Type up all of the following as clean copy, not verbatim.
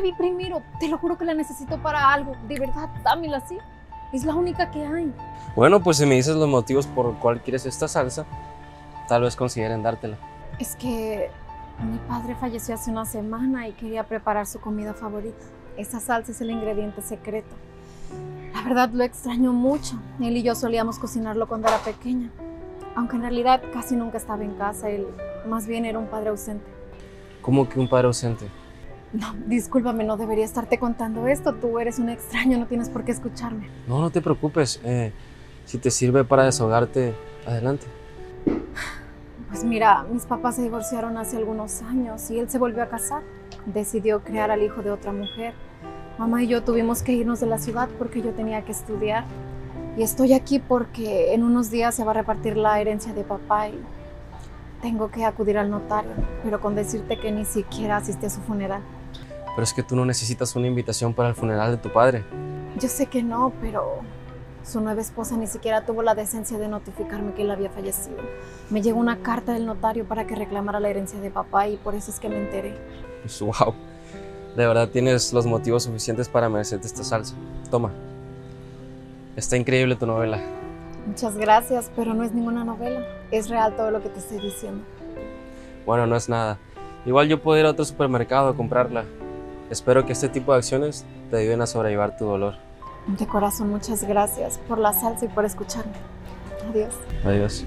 vi primero. Te lo juro que la necesito para algo. De verdad, dámela así. Es la única que hay. Bueno, pues si me dices los motivos por los cuales quieres esta salsa, tal vez consideren dártela. Es que mi padre falleció hace una semana y quería preparar su comida favorita. Esa salsa es el ingrediente secreto. La verdad lo extraño mucho. Él y yo solíamos cocinarlo cuando era pequeña. Aunque en realidad casi nunca estaba en casa. Él más bien era un padre ausente. ¿Cómo que un padre ausente? No, discúlpame, no debería estarte contando esto. Tú eres un extraño, no tienes por qué escucharme. No, no te preocupes. Si te sirve para desahogarte, adelante. Pues mira, mis papás se divorciaron hace algunos años y él se volvió a casar. Decidió criar al hijo de otra mujer. Mamá y yo tuvimos que irnos de la ciudad porque yo tenía que estudiar. Y estoy aquí porque en unos días se va a repartir la herencia de papá y tengo que acudir al notario, pero con decirte que ni siquiera asistí a su funeral. Pero es que tú no necesitas una invitación para el funeral de tu padre. Yo sé que no, pero su nueva esposa ni siquiera tuvo la decencia de notificarme que él había fallecido. Me llegó una carta del notario para que reclamara la herencia de papá y por eso es que me enteré. Pues, wow, de verdad tienes los motivos suficientes para merecerte esta salsa. Toma. Está increíble tu novela. Muchas gracias, pero no es ninguna novela. Es real todo lo que te estoy diciendo. Bueno, no es nada. Igual yo puedo ir a otro supermercado a comprarla. Espero que este tipo de acciones te ayuden a sobrellevar tu dolor. De corazón, muchas gracias por la salsa y por escucharme. Adiós. Adiós.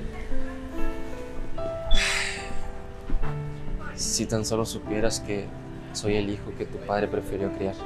Si tan solo supieras que soy el hijo que tu padre prefirió criar.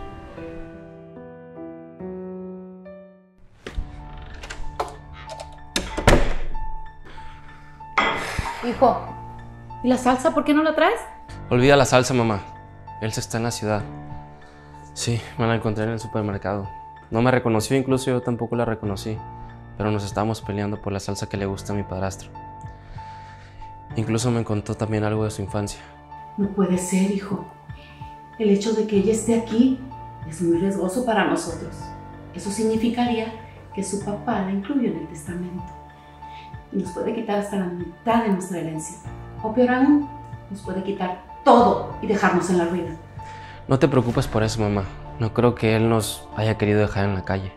Hijo, ¿y la salsa por qué no la traes? Olvida la salsa, mamá. Elsa está en la ciudad. Sí, me la encontré en el supermercado. No me reconoció, incluso yo tampoco la reconocí. Pero nos estábamos peleando por la salsa que le gusta a mi padrastro. Incluso me contó también algo de su infancia. No puede ser, hijo. El hecho de que ella esté aquí es muy riesgoso para nosotros. Eso significaría que su papá la incluyó en el testamento. Y nos puede quitar hasta la mitad de nuestra herencia. O peor aún, nos puede quitar todo y dejarnos en la ruina. No te preocupes por eso, mamá. No creo que él nos haya querido dejar en la calle.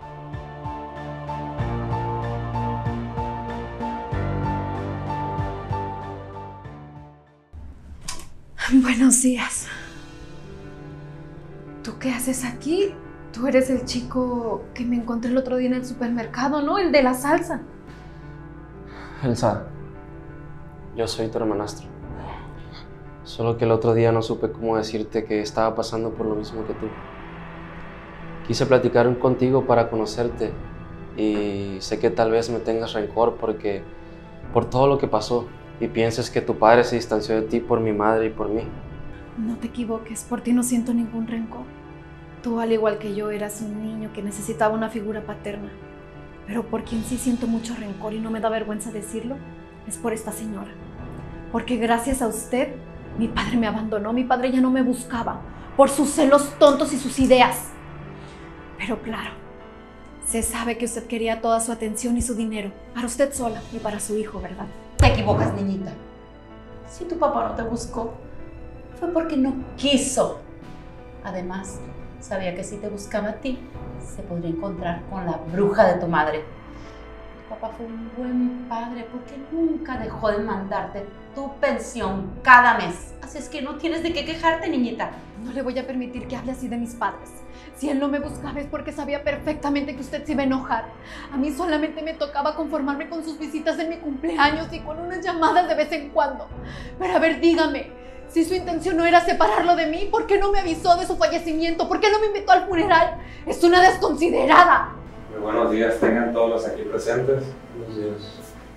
Buenos días. ¿Tú qué haces aquí? Tú eres el chico que me encontré el otro día en el supermercado, ¿no? El de la salsa. Elsa, yo soy tu hermanastro. Solo que el otro día no supe cómo decirte que estaba pasando por lo mismo que tú. Quise platicar contigo para conocerte y sé que tal vez me tengas rencor por todo lo que pasó y pienses que tu padre se distanció de ti por mi madre y por mí. No te equivoques, por ti no siento ningún rencor. Tú, al igual que yo, eras un niño que necesitaba una figura paterna. Pero por quien sí siento mucho rencor y no me da vergüenza decirlo, es por esta señora. Porque gracias a usted, mi padre me abandonó, mi padre ya no me buscaba, por sus celos tontos y sus ideas. Pero claro, se sabe que usted quería toda su atención y su dinero, para usted sola y para su hijo, ¿verdad? Te equivocas, niñita. Si tu papá no te buscó, fue porque no quiso. Además, sabía que si te buscaba a ti, se podría encontrar con la bruja de tu madre. Tu papá fue un buen padre porque nunca dejó de mandarte tu pensión cada mes. Así es que no tienes de qué quejarte, niñita. No le voy a permitir que hable así de mis padres. Si él no me buscaba es porque sabía perfectamente que usted se iba a enojar. A mí solamente me tocaba conformarme con sus visitas en mi cumpleaños y con unas llamadas de vez en cuando. Pero a ver, dígame, si su intención no era separarlo de mí, ¿por qué no me avisó de su fallecimiento? ¿Por qué no me invitó al funeral? ¡Es una desconsiderada! Muy buenos días, tengan todos los aquí presentes. Buenos días.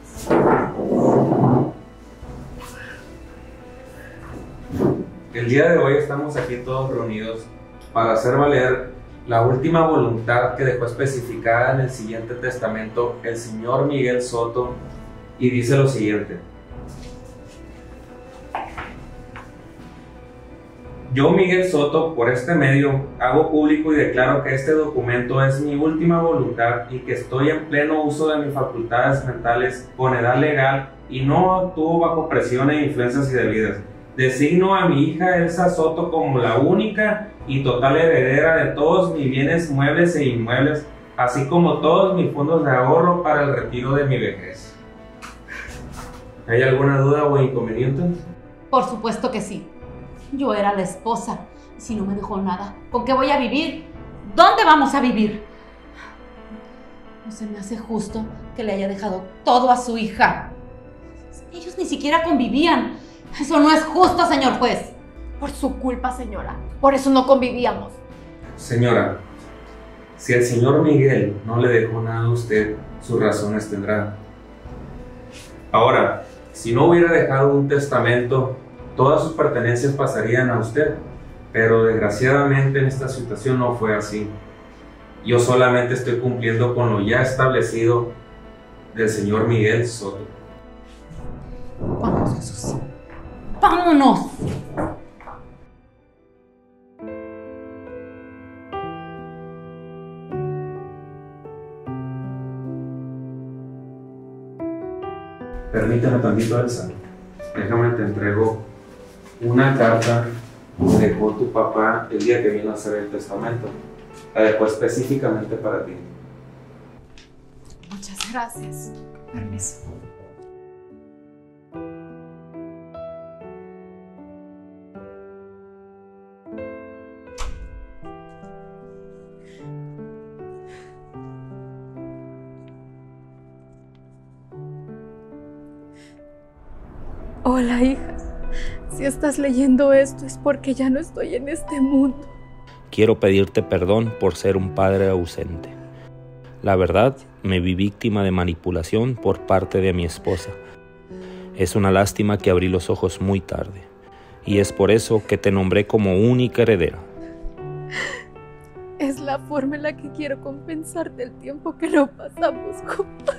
El día de hoy estamos aquí todos reunidos para hacer valer la última voluntad que dejó especificada en el siguiente testamento el señor Miguel Soto, y dice lo siguiente: yo, Miguel Soto, por este medio, hago público y declaro que este documento es mi última voluntad y que estoy en pleno uso de mis facultades mentales con edad legal y no actúo bajo presiones e influencias indebidas. Designo a mi hija Elsa Soto como la única y total heredera de todos mis bienes muebles e inmuebles, así como todos mis fondos de ahorro para el retiro de mi vejez. ¿Hay alguna duda o inconveniente? Por supuesto que sí. Yo era la esposa. Y si no me dejó nada, ¿con qué voy a vivir? ¿Dónde vamos a vivir? No se me hace justo que le haya dejado todo a su hija. Ellos ni siquiera convivían. Eso no es justo, señor juez. Por su culpa, señora. Por eso no convivíamos. Señora, si el señor Miguel no le dejó nada a usted, sus razones tendrá. Ahora, si no hubiera dejado un testamento, todas sus pertenencias pasarían a usted. Pero desgraciadamente en esta situación no fue así. Yo solamente estoy cumpliendo con lo ya establecido del señor Miguel Soto. Vamos, Jesús. ¡Vámonos! Permíteme tantito, Elsa. Déjame, te entrego una carta que dejó tu papá el día que vino a hacer el testamento. La dejó específicamente para ti. Muchas gracias. Permiso. Hola, hija. Si estás leyendo esto es porque ya no estoy en este mundo. Quiero pedirte perdón por ser un padre ausente. La verdad, me vi víctima de manipulación por parte de mi esposa. Es una lástima que abrí los ojos muy tarde, y es por eso que te nombré como única heredera. Es la forma en la que quiero compensarte el tiempo que no pasamos juntos.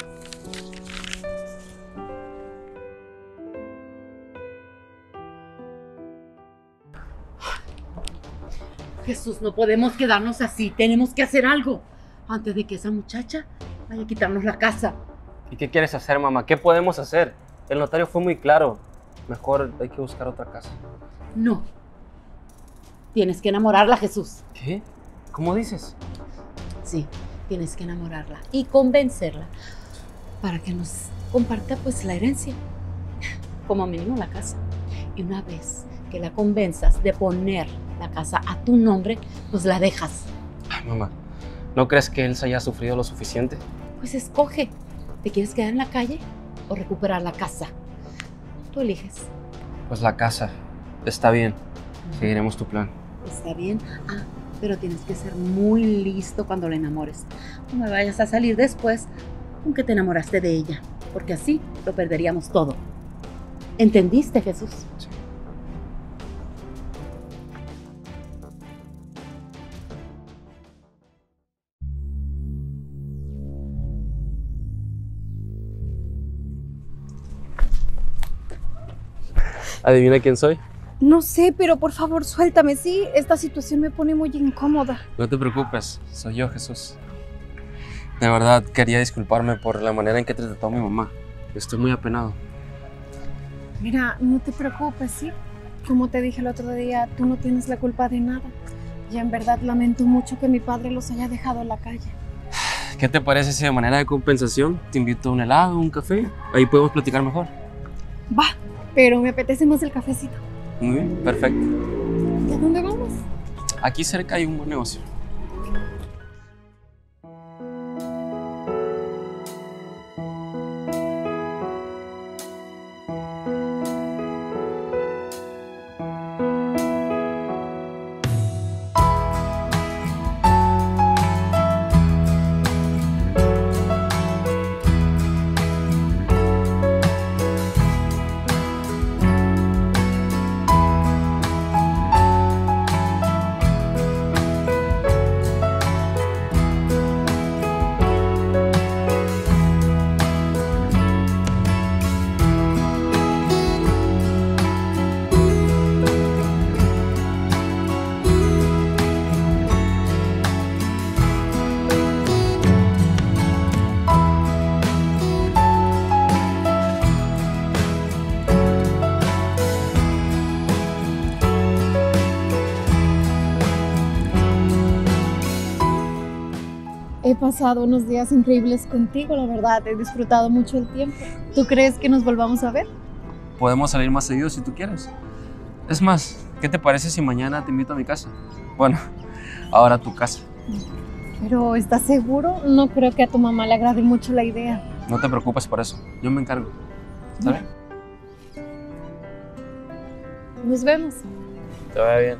Jesús, no podemos quedarnos así. Tenemos que hacer algo antes de que esa muchacha vaya a quitarnos la casa. ¿Y qué quieres hacer, mamá? ¿Qué podemos hacer? El notario fue muy claro. Mejor hay que buscar otra casa. No. Tienes que enamorarla, Jesús. ¿Qué? ¿Cómo dices? Sí, tienes que enamorarla y convencerla para que nos comparta pues la herencia. Como mínimo la casa. Y una vez que la convenzas de poner la casa a tu nombre, pues la dejas. Ay, mamá, ¿no crees que Elsa haya sufrido lo suficiente? Pues escoge. ¿Te quieres quedar en la calle o recuperar la casa? Tú eliges. Pues la casa. Está bien. Seguiremos tu plan. Está bien. Ah, pero tienes que ser muy listo cuando la enamores. No me vayas a salir después con que te enamoraste de ella, porque así lo perderíamos todo. ¿Entendiste, Jesús? Sí. ¿Adivina quién soy? No sé, pero por favor suéltame, ¿sí? Esta situación me pone muy incómoda. No te preocupes, soy yo, Jesús. De verdad, quería disculparme por la manera en que te trató mi mamá. Estoy muy apenado. Mira, no te preocupes, ¿sí? Como te dije el otro día, tú no tienes la culpa de nada. Y en verdad lamento mucho que mi padre los haya dejado en la calle. ¿Qué te parece si de manera de compensación te invito a un helado, un café? Ahí podemos platicar mejor. Va, pero me apetece más el cafecito. Muy bien, perfecto. ¿Y a dónde vamos? Aquí cerca hay un buen negocio. He pasado unos días increíbles contigo, la verdad. He disfrutado mucho el tiempo. ¿Tú crees que nos volvamos a ver? Podemos salir más seguido si tú quieres. Es más, ¿qué te parece si mañana te invito a mi casa? Bueno, ahora a tu casa. Pero, ¿estás seguro? No creo que a tu mamá le agrade mucho la idea. No te preocupes por eso. Yo me encargo. ¿Está bien? Nos vemos. Te vaya bien.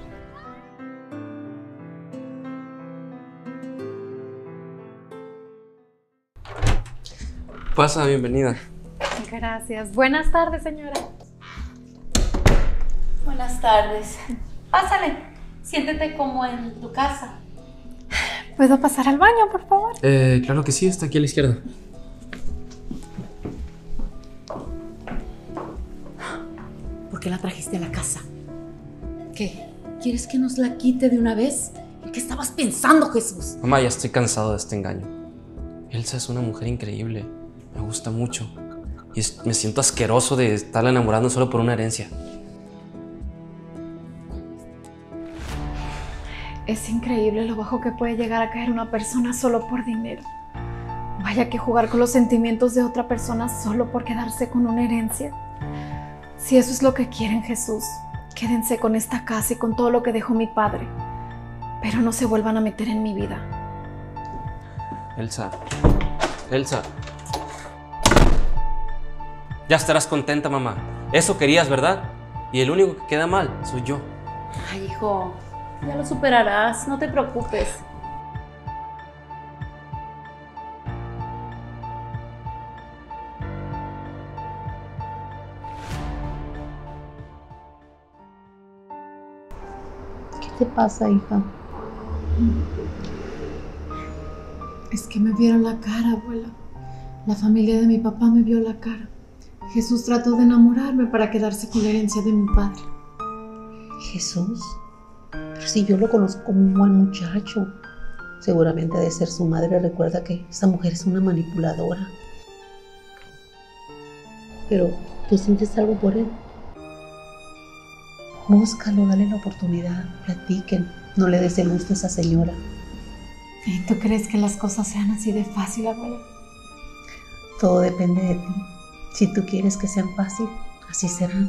Pasa, bienvenida. Gracias. Buenas tardes, señora. Buenas tardes. Pásale, siéntete como en tu casa. ¿Puedo pasar al baño, por favor? Claro que sí, está aquí a la izquierda. ¿Por qué la trajiste a la casa? ¿Qué? ¿Quieres que nos la quite de una vez? ¿En qué estabas pensando, Jesús? Mamá, ya estoy cansado de este engaño. Elsa es una mujer increíble. Me gusta mucho. Y me siento asqueroso de estarla enamorando solo por una herencia. Es increíble lo bajo que puede llegar a caer una persona solo por dinero. Vaya que jugar con los sentimientos de otra persona solo por quedarse con una herencia. Si eso es lo que quieren, Jesús, quédense con esta casa y con todo lo que dejó mi padre. Pero no se vuelvan a meter en mi vida. Elsa. Elsa. Ya estarás contenta, mamá. Eso querías, ¿verdad? Y el único que queda mal soy yo. Ay, hijo, ya lo superarás, no te preocupes. ¿Qué te pasa, hija? Es que me vieron la cara, abuela. La familia de mi papá me vio la cara. Jesús trató de enamorarme para quedarse con la herencia de mi padre. ¿Jesús? Pero si yo lo conozco como un buen muchacho. Seguramente ha de ser su madre. Recuerda que esa mujer es una manipuladora. Pero, ¿tú sientes algo por él? Búscalo, dale la oportunidad, platiquen. No le des el gusto a esa señora. ¿Y tú crees que las cosas sean así de fácil, abuela? Todo depende de ti. Si tú quieres que sean fácil, así serán.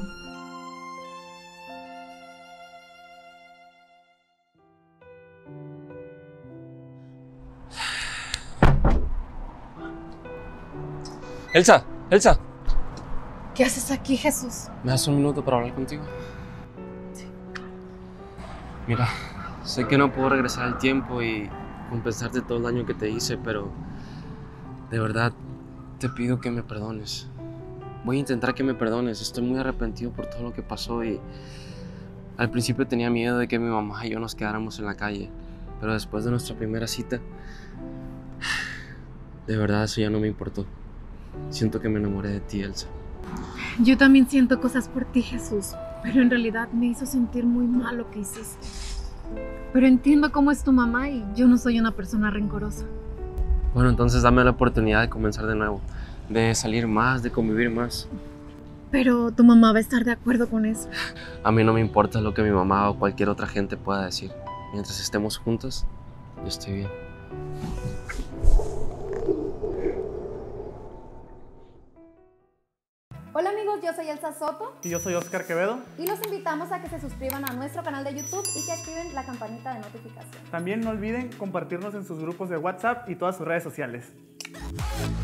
Elsa, Elsa. ¿Qué haces aquí, Jesús? ¿Me das un minuto para hablar contigo? Sí. Mira, sé que no puedo regresar al tiempo y compensarte todo el daño que te hice, pero de verdad te pido que me perdones. Voy a intentar que me perdones. Estoy muy arrepentido por todo lo que pasó y al principio tenía miedo de que mi mamá y yo nos quedáramos en la calle, pero después de nuestra primera cita, de verdad eso ya no me importó. Siento que me enamoré de ti, Elsa. Yo también siento cosas por ti, Jesús, pero en realidad me hizo sentir muy mal lo que hiciste. Pero entiendo cómo es tu mamá y yo no soy una persona rencorosa. Bueno, entonces dame la oportunidad de comenzar de nuevo, de salir más, de convivir más. Pero tu mamá va a estar de acuerdo con eso. A mí no me importa lo que mi mamá o cualquier otra gente pueda decir. Mientras estemos juntos, yo estoy bien. Hola amigos, yo soy Elsa Soto Y yo soy Oscar Quevedo. y los invitamos a que se suscriban a nuestro canal de YouTube y que activen la campanita de notificación. También no olviden compartirnos en sus grupos de WhatsApp y todas sus redes sociales.